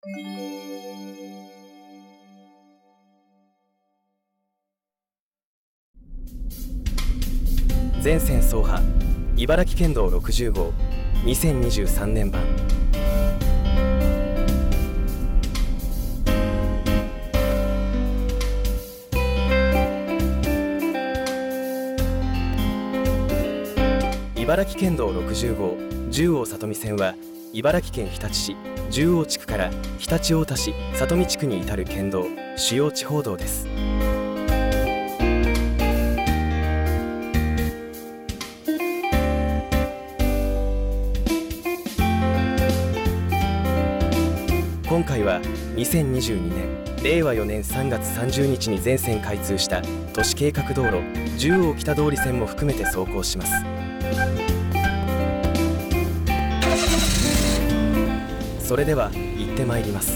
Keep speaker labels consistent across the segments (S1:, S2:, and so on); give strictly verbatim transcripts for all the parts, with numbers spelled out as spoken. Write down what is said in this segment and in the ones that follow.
S1: 全線走破茨城県道ろくじゅう号にせんにじゅうさんねん版。茨城県道ろくじゅう号十王里見線は茨城県日立市十王地区から常陸太田市里見地区に至る県道、主要地方道です。今回はにせんにじゅうにねんれいわよねんさんがつさんじゅうにちに全線開通した都市計画道路十王北通線も含めて走行します。それでは行ってまいります。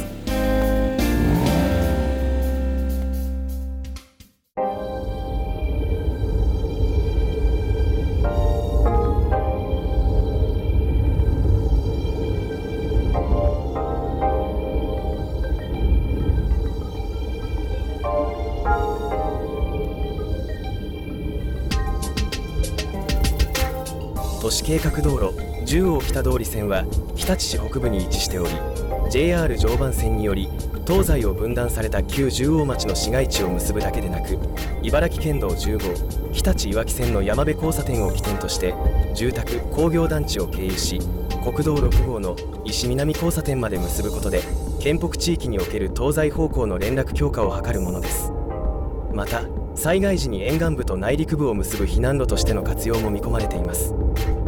S1: 都市計画道路十王北通線は日立市北部に位置しており、 ジェイアール 常磐線により東西を分断された旧十王町の市街地を結ぶだけでなく、茨城県道じゅう号日立いわき線の山辺交差点を起点として住宅・工業団地を経由し、国道ろく号の石南交差点まで結ぶことで県北地域における東西方向の連絡強化を図るものです。また災害時に沿岸部と内陸部を結ぶ避難路としての活用も見込まれています。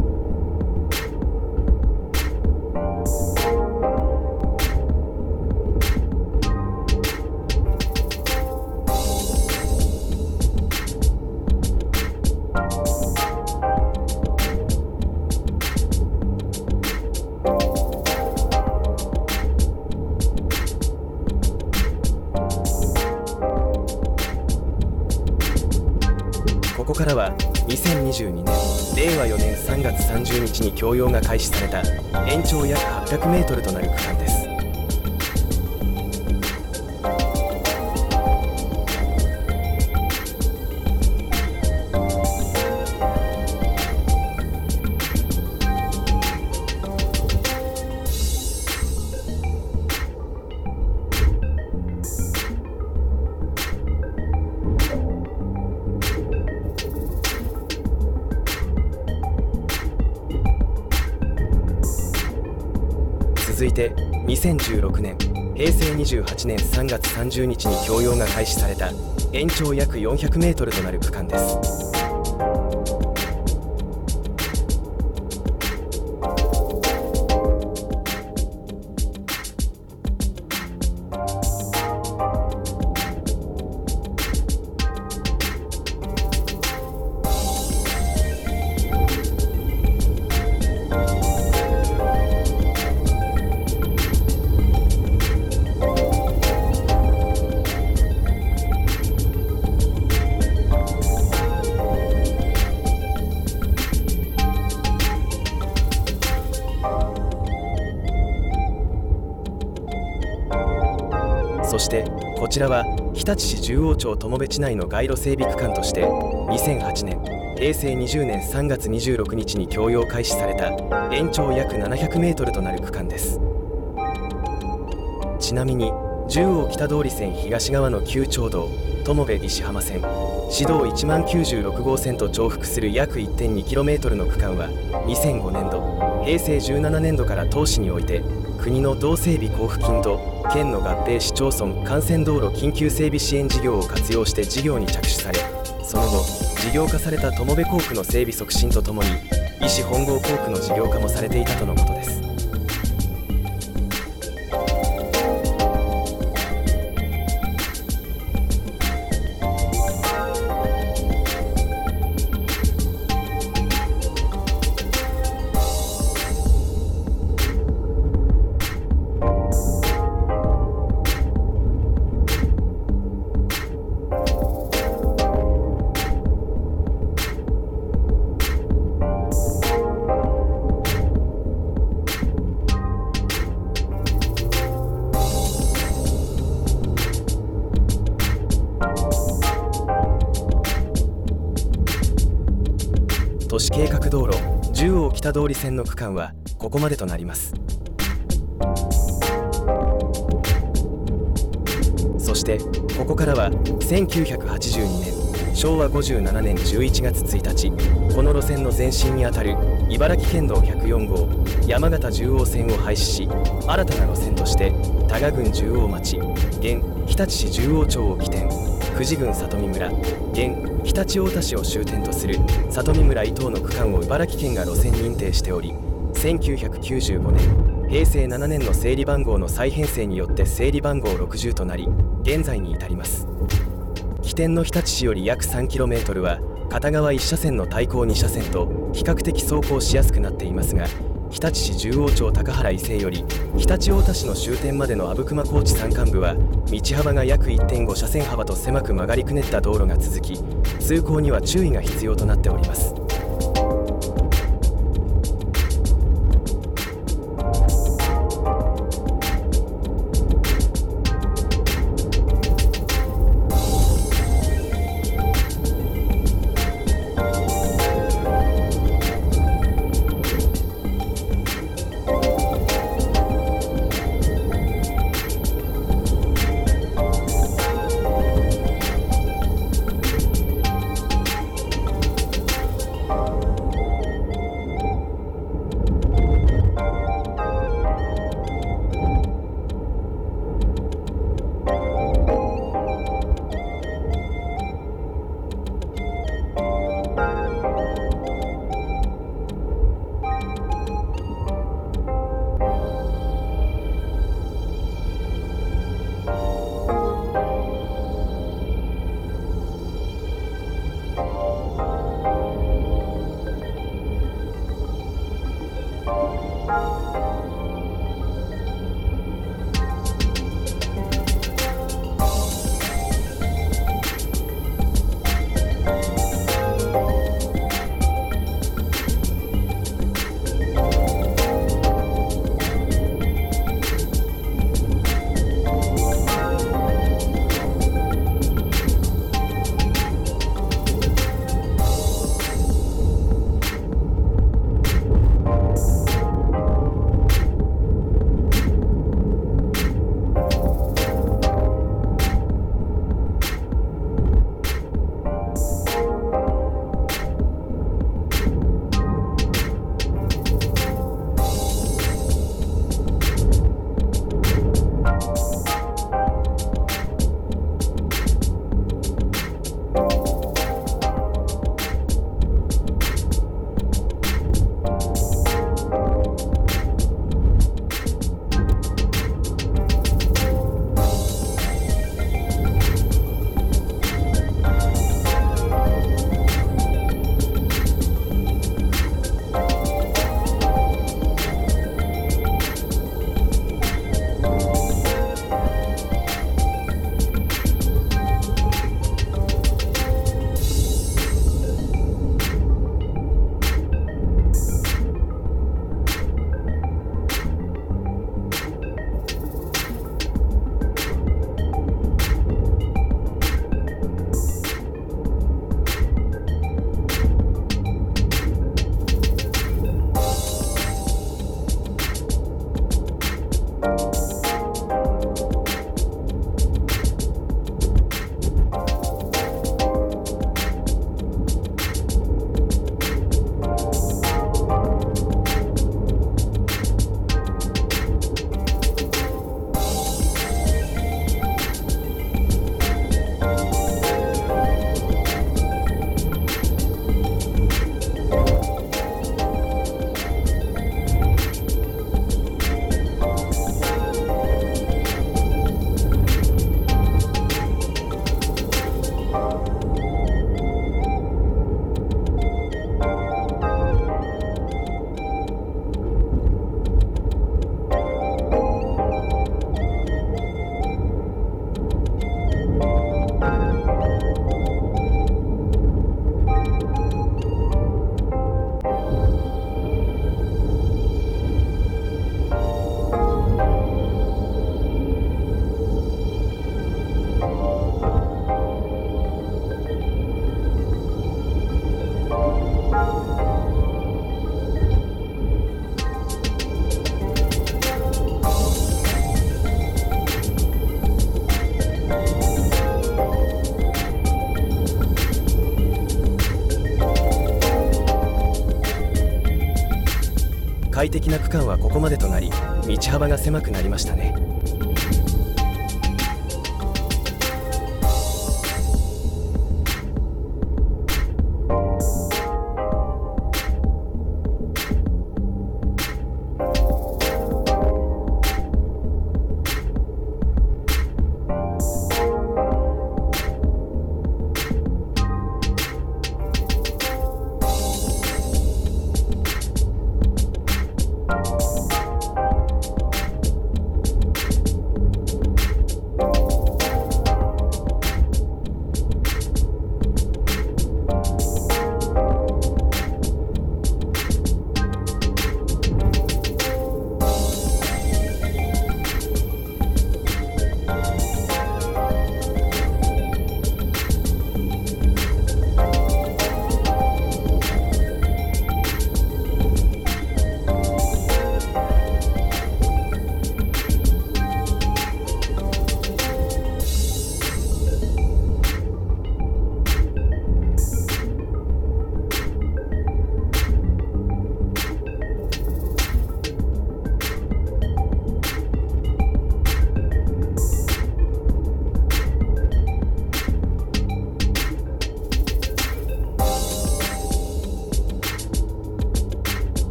S1: ここからはにせんにじゅうにねんれいわよねんさんがつさんじゅうにちに供用が開始された延長約はっぴゃくメートルとなる区間です。続いてにせんじゅうろくねんへいせいにじゅうはちねんさんがつさんじゅうにちに供用が開始された延長約よんひゃくメートルとなる区間です。そしてこちらは日立市十王町友部地内の街路整備区間としてにせんはちねんへいせいにじゅうねんさんがつにじゅうろくにちに供用開始された延長約ななひゃくメートルとなる区間です。ちなみに十王北通線東側の旧町道友部石浜線市道いちまんきゅうじゅうろく号線と重複する約 いってんにキロメートル の区間はにせんごねんどへいせいじゅうななねんどから当市において国の道整備交付金と県の合併市町村幹線道路緊急整備支援事業を活用して事業に着手され、その後事業化された友部工区の整備促進とともに伊勢本郷工区の事業化もされていたとのことです。 市計画道路じゅう号北通り線の区間はここまでとなります。そしてここからはせんきゅうひゃくはちじゅうにねんしょうわごじゅうななねんじゅういちがつついたち、この路線の前身にあたる茨城県道ひゃくよん号山形十王線を廃止し、新たな路線として多賀郡十王町現日立市十王町を起点、久慈郡里見村現常陸太田市を終点とする里見村伊東の区間を茨城県が路線認定しており、せんきゅうひゃくきゅうじゅうごねんへいせいななねんの整理番号の再編成によって整理番号ろくじゅうとなり、現在に至ります。起点の日立市より約 さんキロメートル は片側いっ車線の対向に車線と比較的走行しやすくなっていますが、日立市十王町高原伊勢より常陸太田市の終点までの阿武隈高地山間部は道幅が約 いってんご 車線幅と狭く曲がりくねった道路が続き、通行には注意が必要となっております。 的な区間はここまでとなり、道幅が狭くなりましたね。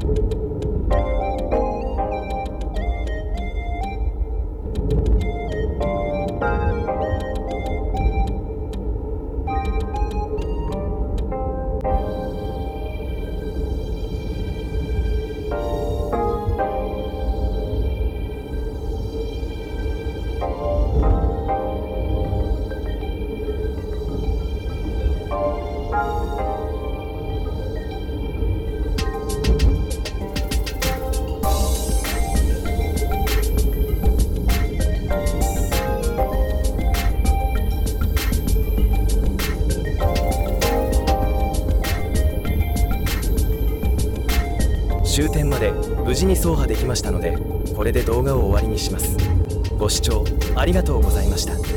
S1: 終点まで無事に走破できましたので、これで動画を終わりにします。ご視聴ありがとうございました。